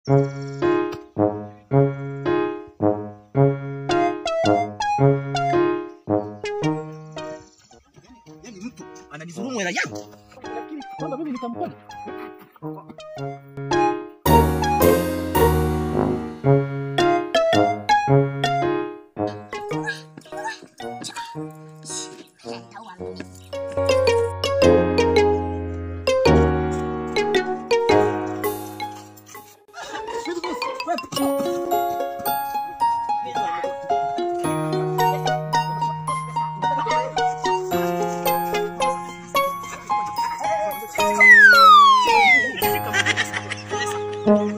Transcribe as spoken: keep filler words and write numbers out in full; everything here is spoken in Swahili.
Yaani mtu ananidhulumu hela yangu. Lakini kwamba mimi nitamkona. Thank you.